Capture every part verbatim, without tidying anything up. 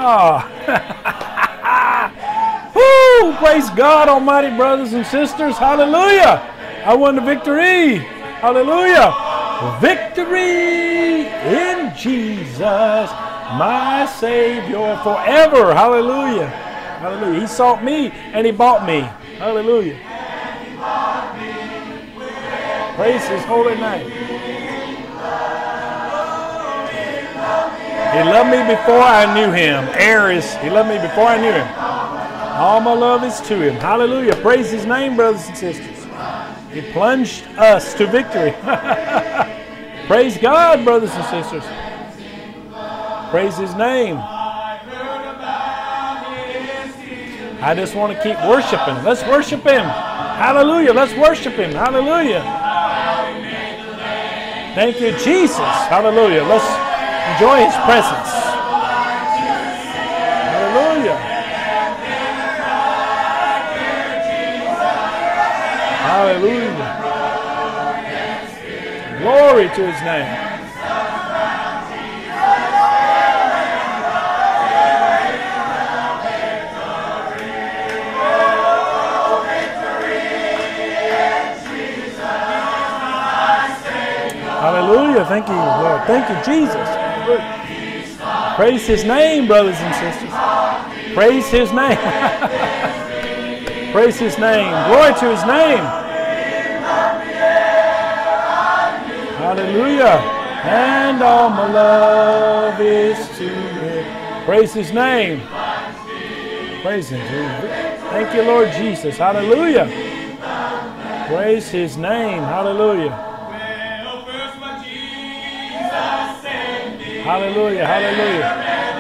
Oh. Woo! Praise God Almighty, brothers and sisters. Hallelujah. I won the victory. Hallelujah. Victory in Jesus, my Savior forever. Hallelujah. Hallelujah. He sought me and he bought me. Hallelujah. Praise his holy name. He loved me before I knew him. Air is, he loved me before I knew him. All my love is to him. Hallelujah. Praise his name, brothers and sisters. He plunged us to victory. Praise God, brothers and sisters. Praise his name. I just want to keep worshiping. Let's worship him. Hallelujah. Let's worship him. Hallelujah. Thank you, Jesus. Hallelujah. Let's enjoy his presence. Hallelujah. Hallelujah. Glory to his name. Hallelujah. Thank you, Lord. Thank you, Jesus. Praise his name, brothers and sisters. Praise his name. Praise his name. Glory to his name. Hallelujah. And all my love is to him. Praise his name. Praise him. Thank you, Lord Jesus. Hallelujah. Praise his name. Hallelujah. Hallelujah, hallelujah.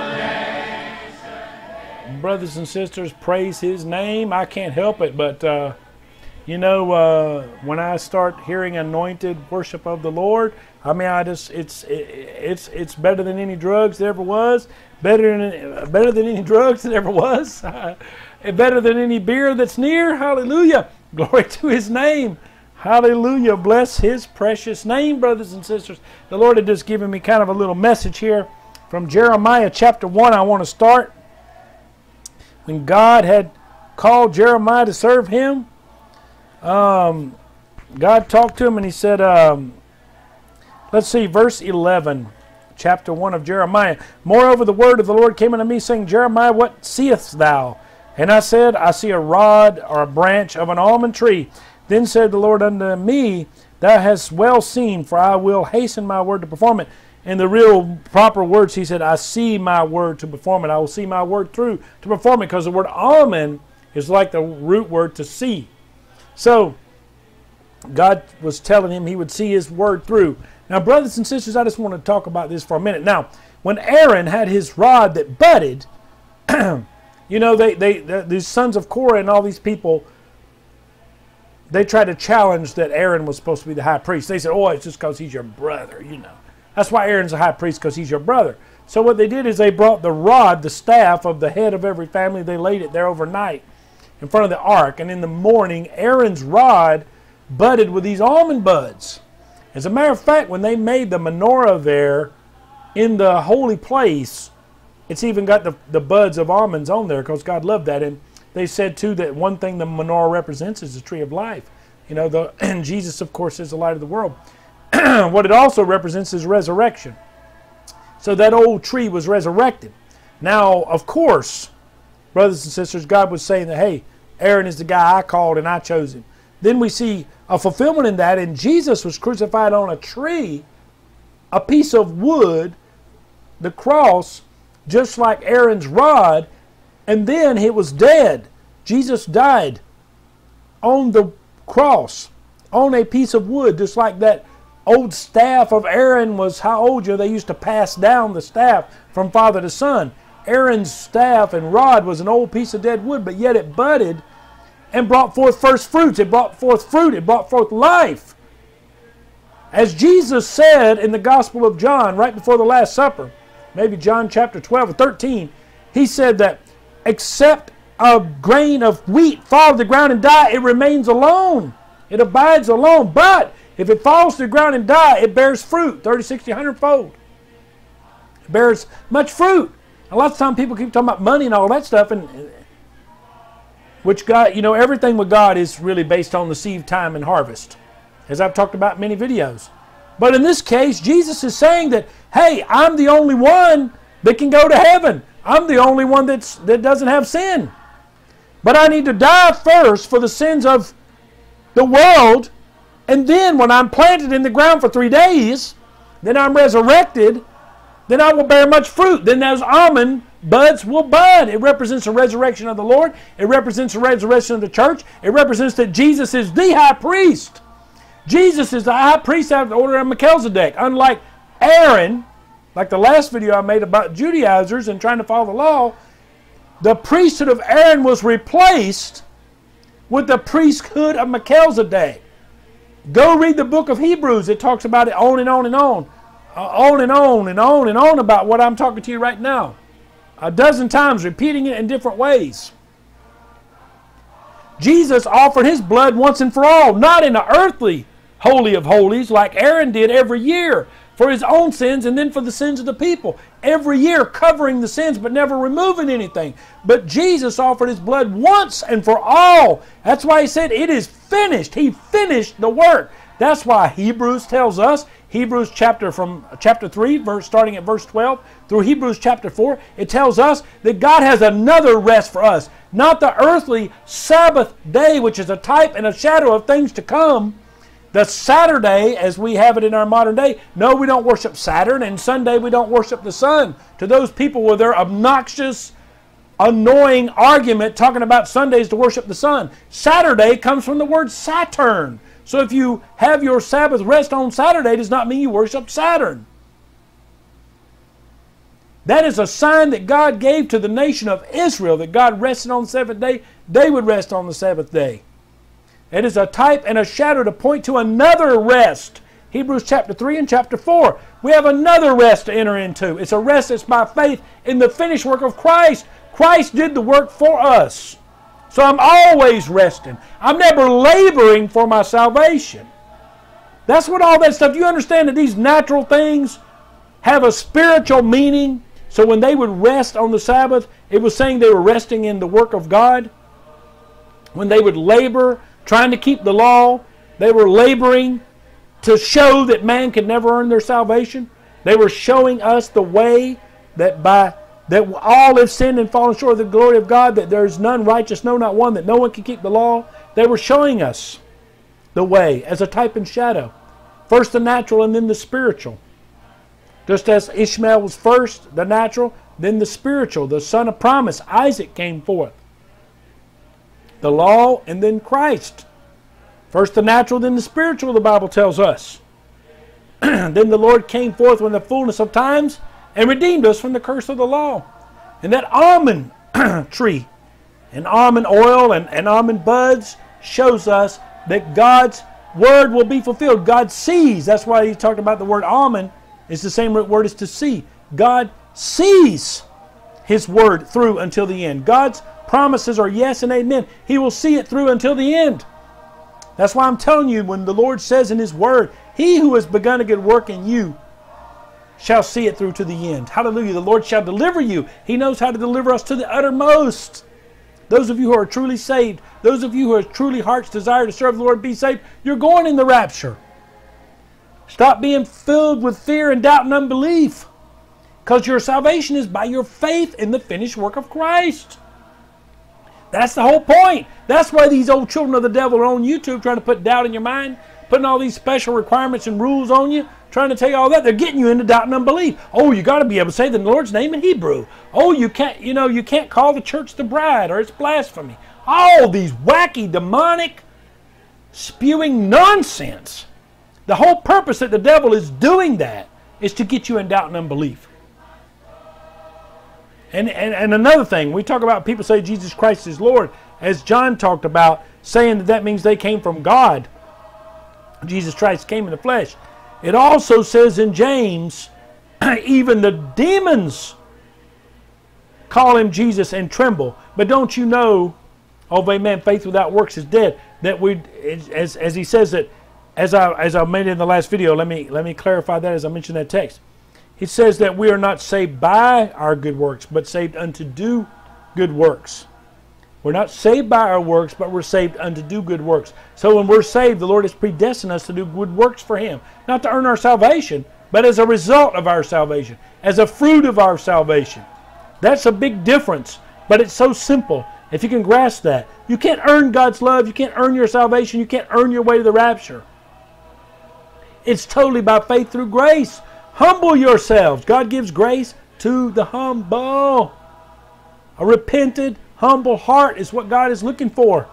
Brothers and sisters, praise his name. I can't help it, but, uh, you know, uh, when I start hearing anointed worship of the Lord, I mean, I just, it's, it, it's, it's better than any drugs there ever was, better than, better than any drugs that ever was, better than any beer that's near. Hallelujah. Glory to his name. Hallelujah. Bless his precious name, brothers and sisters. The Lord had just given me kind of a little message here from Jeremiah chapter one. I want to start. When God had called Jeremiah to serve him, um, God talked to him and he said, um, let's see, verse eleven, chapter one of Jeremiah. Moreover, the word of the Lord came unto me, saying, Jeremiah, what seest thou? And I said, I see a rod or a branch of an almond tree. Then said the Lord unto me, thou hast well seen, for I will hasten my word to perform it. In the real proper words, he said, I see my word to perform it. I will see my word through to perform it, because the word almond is like the root word to see. So God was telling him he would see his word through. Now, brothers and sisters, I just want to talk about this for a minute. Now, when Aaron had his rod that budded, you know, they, they, the, these sons of Korah and all these people, they tried to challenge that Aaron was supposed to be the high priest. They said, oh, it's just because he's your brother, you know. That's why Aaron's the high priest, because he's your brother. So what they did is they brought the rod, the staff of the head of every family. They laid it there overnight in front of the ark. And in the morning, Aaron's rod budded with these almond buds. As a matter of fact, when they made the menorah there in the holy place, it's even got the, the buds of almonds on there, because God loved that. And they said, too, that one thing the menorah represents is the tree of life. You know, the, and Jesus, of course, is the light of the world. What it also represents is resurrection. So that old tree was resurrected. Now, of course, brothers and sisters, God was saying that, hey, Aaron is the guy I called and I chose him. Then we see a fulfillment in that, and Jesus was crucified on a tree, a piece of wood, the cross, just like Aaron's rod, and then he was dead. Jesus died on the cross, on a piece of wood, just like that old staff of Aaron was. How old you? They used to pass down the staff from father to son. Aaron's staff and rod was an old piece of dead wood, but yet it budded and brought forth first fruits. It brought forth fruit. It brought forth life. As Jesus said in the Gospel of John, right before the Last Supper, maybe John chapter twelve or thirteen, he said that except a grain of wheat fall to the ground and die, it remains alone. It abides alone. But if it falls to the ground and die, it bears fruit, thirty, sixty, a hundred fold. It bears much fruit. A lot of times people keep talking about money and all that stuff, and which God, you know, everything with God is really based on the seed time and harvest, as I've talked about in many videos. But in this case, Jesus is saying that, hey, I'm the only one that can go to heaven. I'm the only one that's, that doesn't have sin. But I need to die first for the sins of the world, and then when I'm planted in the ground for three days, then I'm resurrected, then I will bear much fruit. Then those almond buds will bud. It represents the resurrection of the Lord. It represents the resurrection of the church. It represents that Jesus is the high priest. Jesus is the high priest after the order of Melchizedek. Unlike Aaron, like the last video I made about Judaizers and trying to follow the law, the priesthood of Aaron was replaced with the priesthood of Melchizedek. Go read the book of Hebrews. It talks about it on and on and on. Uh, on and on and on and on about what I'm talking to you right now. A dozen times, repeating it in different ways. Jesus offered his blood once and for all, not in an earthly holy of holies like Aaron did every year for his own sins and then for the sins of the people. Every year covering the sins but never removing anything. But Jesus offered his blood once and for all. That's why he said it is finished. He finished the work. That's why Hebrews tells us, Hebrews chapter from chapter three, verse starting at verse twelve, through Hebrews chapter four, it tells us that God has another rest for us. Not the earthly Sabbath day, which is a type and a shadow of things to come. The Saturday, as we have it in our modern day, no, we don't worship Saturn, and Sunday we don't worship the sun. To those people with their obnoxious, annoying argument talking about Sundays to worship the sun. Saturday comes from the word Saturn. So if you have your Sabbath rest on Saturday, does not mean you worship Saturn. That is a sign that God gave to the nation of Israel, that God rested on the seventh day. They would rest on the seventh day. It is a type and a shadow to point to another rest. Hebrews chapter three and chapter four. We have another rest to enter into. It's a rest that's by faith in the finished work of Christ. Christ did the work for us. So I'm always resting. I'm never laboring for my salvation. That's what all that stuff, you understand that these natural things have a spiritual meaning. So when they would rest on the Sabbath, it was saying they were resting in the work of God. When they would labor, trying to keep the law, they were laboring to show that man could never earn their salvation. They were showing us the way that by that all have sinned and fallen short of the glory of God, that there is none righteous, no, not one, that no one can keep the law. They were showing us the way as a type and shadow. First the natural and then the spiritual. Just as Ishmael was first, the natural, then the spiritual. The son of promise, Isaac, came forth. The law and then Christ. First the natural, then the spiritual, the Bible tells us. Then the Lord came forth in the fullness of times and redeemed us from the curse of the law. And that almond tree and almond oil and, and almond buds shows us that God's word will be fulfilled. God sees. That's why he talked about the word almond. It's the same word as to see. God sees his word through until the end. God's promises are yes and amen. He will see it through until the end. That's why I'm telling you, when the Lord says in his word, he who has begun a good work in you shall see it through to the end. Hallelujah. The Lord shall deliver you. He knows how to deliver us to the uttermost. Those of you who are truly saved, those of you who are truly heart's desire to serve the Lord, be saved, you're going in the rapture. Stop being filled with fear and doubt and unbelief, because your salvation is by your faith in the finished work of Christ. That's the whole point. That's why these old children of the devil are on YouTube trying to put doubt in your mind, putting all these special requirements and rules on you, trying to tell you all that. They're getting you into doubt and unbelief. Oh, you got to be able to say the Lord's name in Hebrew. Oh, you can't, you know, you can't call the church the bride, or it's blasphemy. All these wacky, demonic, spewing nonsense. The whole purpose that the devil is doing that is to get you in doubt and unbelief. And, and, and another thing, we talk about people say Jesus Christ is Lord, as John talked about, saying that that means they came from God. Jesus Christ came in the flesh. It also says in James, even the demons call him Jesus and tremble. But don't you know, oh amen, faith without works is dead. That we, as, as he says that, as I, as I made in the last video, let me, let me clarify that as I mentioned that text. He says that we are not saved by our good works, but saved unto do good works. We're not saved by our works, but we're saved unto do good works. So when we're saved, the Lord has predestined us to do good works for Him. Not to earn our salvation, but as a result of our salvation. As a fruit of our salvation. That's a big difference, but it's so simple. If you can grasp that. You can't earn God's love. You can't earn your salvation. You can't earn your way to the rapture. It's totally by faith through grace. Humble yourselves. God gives grace to the humble. A repentant, humble heart is what God is looking for.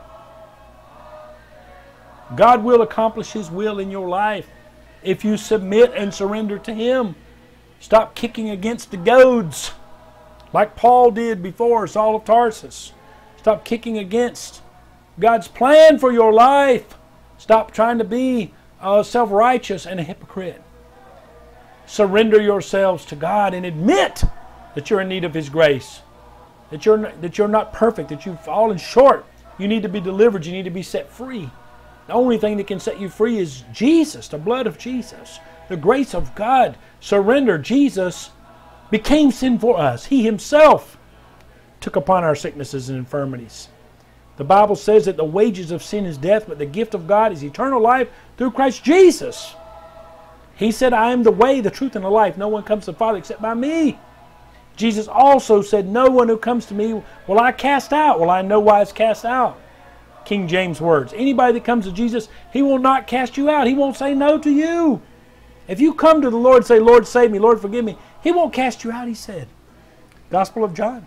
God will accomplish His will in your life if you submit and surrender to Him. Stop kicking against the goads like Paul did before Saul of Tarsus. Stop kicking against God's plan for your life. Stop trying to be uh, self-righteous and a hypocrite. Surrender yourselves to God and admit that you're in need of His grace. That you're, not, that you're not perfect, that you've fallen short. You need to be delivered. You need to be set free. The only thing that can set you free is Jesus, the blood of Jesus, the grace of God. Surrender. Jesus became sin for us. He Himself took upon our sicknesses and infirmities. The Bible says that the wages of sin is death, but the gift of God is eternal life through Christ Jesus. He said, I am the way, the truth, and the life. No one comes to the Father except by me. Jesus also said, no one who comes to me will I cast out. Well, I know why it's cast out. King James words. Anybody that comes to Jesus, He will not cast you out. He won't say no to you. If you come to the Lord and say, Lord, save me, Lord, forgive me, He won't cast you out, He said. Gospel of John.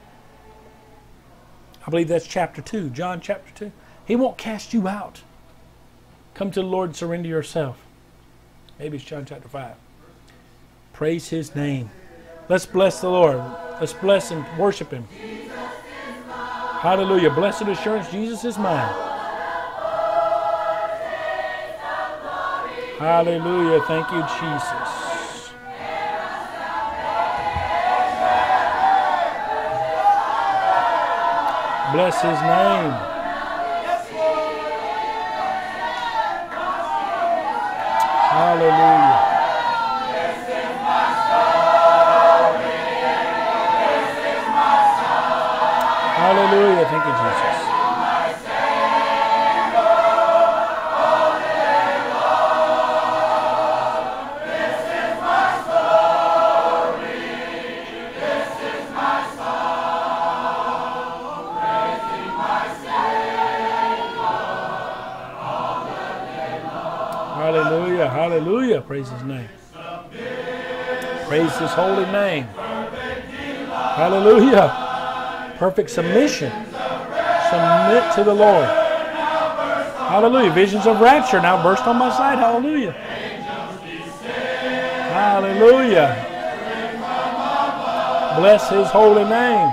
I believe that's chapter two. John chapter two. He won't cast you out. Come to the Lord and surrender yourself. Maybe it's John chapter five. Praise His name. Let's bless the Lord. Let's bless and worship Him. Hallelujah. Blessed assurance, Jesus is mine. Hallelujah. Thank you, Jesus. Bless His name. Hallelujah. Hallelujah. Thank you, Jesus. Hallelujah. Hallelujah. Praise His name. Praise His holy name. Hallelujah. Perfect submission. Submit to the Lord. Hallelujah. Visions of rapture now burst on my sight. Hallelujah. Hallelujah. Bless His holy name.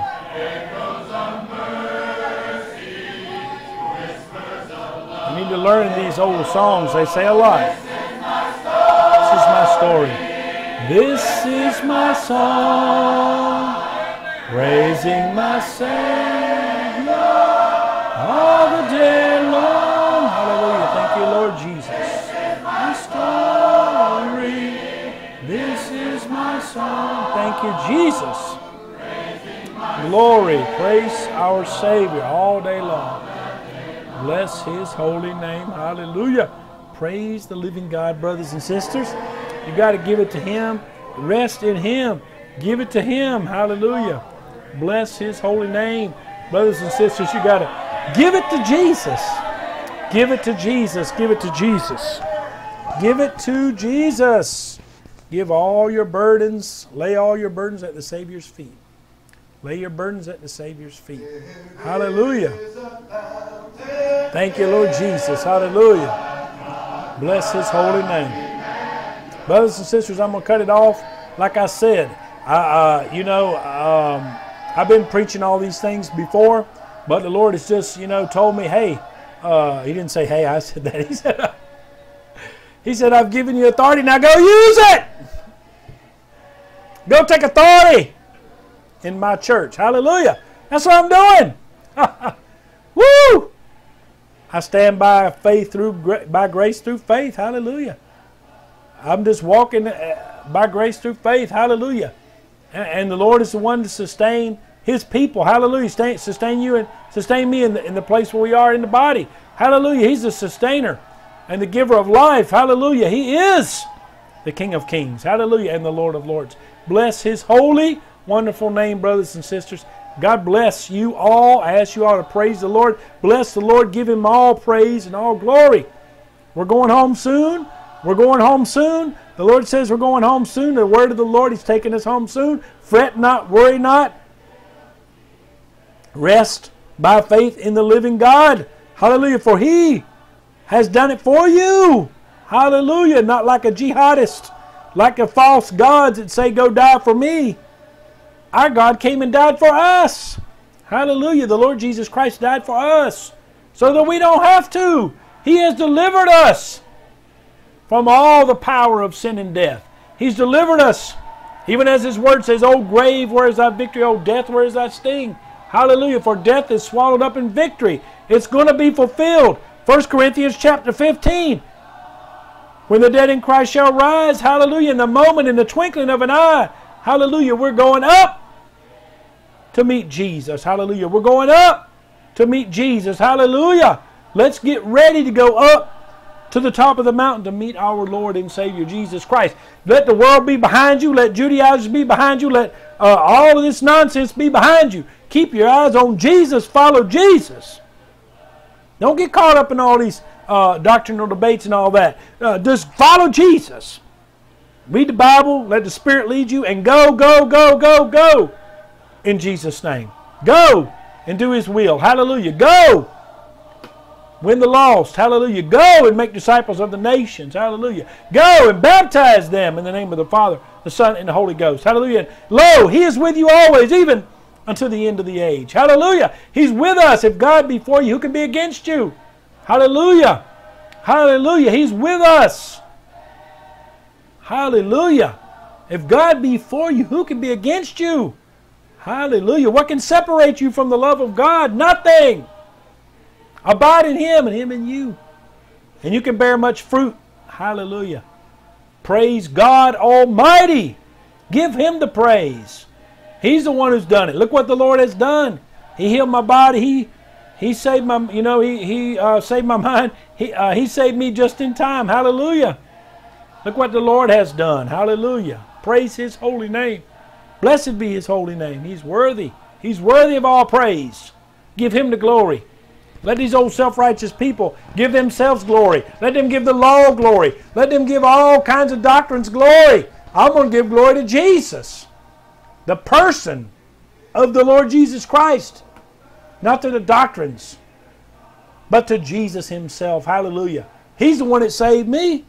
You need to learn these old songs. They say a lot. This is my story. This is my song. Praising my Savior all the day long. Hallelujah. Thank you, Lord Jesus. My story. This is my song. Thank you, Jesus. Glory. Praise our Savior all day long. Bless His holy name. Hallelujah. Praise the living God, brothers and sisters. You got to give it to Him. Rest in Him. Give it to Him. Hallelujah. Bless His holy name. Brothers and sisters, you got to give it to Jesus. Give it to Jesus. Give it to Jesus. Give it to Jesus. Give all your burdens, lay all your burdens at the Savior's feet. Lay your burdens at the Savior's feet. Hallelujah. Thank you, Lord Jesus. Hallelujah. Bless His holy name. Brothers and sisters, I'm going to cut it off. Like I said, I, uh, you know, um, I've been preaching all these things before, but the Lord has just, you know, told me, hey, uh, He didn't say, hey, I said that. He said, He said, I've given you authority, now go use it. Go take authority in my church. Hallelujah. That's what I'm doing. Woo! I stand by faith through, by grace through faith. Hallelujah. I'm just walking by grace through faith. Hallelujah. And, and the Lord is the one to sustain His people. Hallelujah. Sustain, sustain you and sustain me in the, in the place where we are in the body. Hallelujah. He's the sustainer and the giver of life. Hallelujah. He is the King of Kings. Hallelujah. And the Lord of Lords. Bless His holy, wonderful name, brothers and sisters. God bless you all. I ask you all to praise the Lord. Bless the Lord. Give Him all praise and all glory. We're going home soon. We're going home soon. The Lord says we're going home soon. The word of the Lord, He's taking us home soon. Fret not, worry not. Rest by faith in the living God. Hallelujah. For He has done it for you. Hallelujah. Not like a jihadist, like a false gods that say, go die for me. Our God came and died for us. Hallelujah. The Lord Jesus Christ died for us so that we don't have to. He has delivered us from all the power of sin and death. He's delivered us. Even as His word says, O grave, where is thy victory? O death, where is thy sting? Hallelujah. For death is swallowed up in victory. It's going to be fulfilled. First Corinthians chapter fifteen. When the dead in Christ shall rise, hallelujah, in the moment, in the twinkling of an eye, hallelujah, we're going up to meet Jesus. Hallelujah. We're going up to meet Jesus. Hallelujah. Let's get ready to go up to the top of the mountain to meet our Lord and Savior Jesus Christ. Let the world be behind you. Let Judaizers be behind you. Let uh, all of this nonsense be behind you. Keep your eyes on Jesus. Follow Jesus. Don't get caught up in all these uh, doctrinal debates and all that. Uh, just follow Jesus. Read the Bible. Let the Spirit lead you. And go, go, go, go, go. In Jesus' name. Go and do His will. Hallelujah. Go. Win the lost. Hallelujah. Go and make disciples of the nations. Hallelujah. Go and baptize them in the name of the Father, the Son, and the Holy Ghost. Hallelujah. And lo, He is with you always, even until the end of the age. Hallelujah. He's with us. If God be for you, who can be against you? Hallelujah. Hallelujah. He's with us. Hallelujah. If God be for you, who can be against you? Hallelujah. What can separate you from the love of God? Nothing. Abide in Him and Him in you. And you can bear much fruit. Hallelujah. Praise God Almighty. Give Him the praise. He's the one who's done it. Look what the Lord has done. He healed my body. He He saved my, you know, He, he uh, saved my mind. He, uh, he saved me just in time. Hallelujah. Look what the Lord has done. Hallelujah. Praise His holy name. Blessed be His holy name. He's worthy. He's worthy of all praise. Give Him the glory. Let these old self-righteous people give themselves glory. Let them give the law glory. Let them give all kinds of doctrines glory. I'm going to give glory to Jesus, the person of the Lord Jesus Christ. Not to the doctrines, but to Jesus Himself. Hallelujah. He's the one that saved me.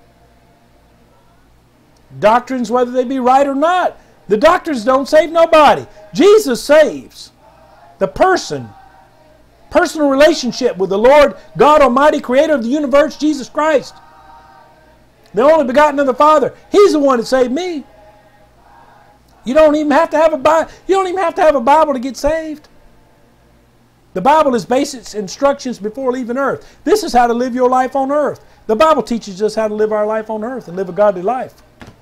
Doctrines, whether they be right or not. The doctrines don't save nobody. Jesus saves. The person, personal relationship with the Lord God Almighty, Creator of the universe, Jesus Christ, the only begotten of the Father. He's the one that saved me. You don't even have to have a Bible. You don't even have to have a Bible to get saved. The Bible is basic instructions before leaving earth. This is how to live your life on earth. The Bible teaches us how to live our life on earth and live a godly life.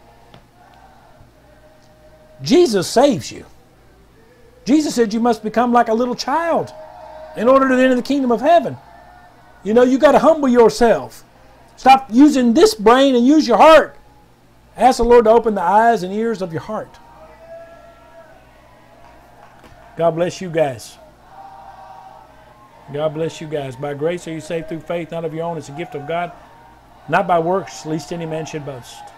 Jesus saves you. Jesus said you must become like a little child in order to enter the kingdom of heaven. You know, you got to humble yourself. Stop using this brain and use your heart. Ask the Lord to open the eyes and ears of your heart. God bless you guys. God bless you guys. By grace are you saved through faith, not of your own. It's a gift of God, not by works, lest any man should boast.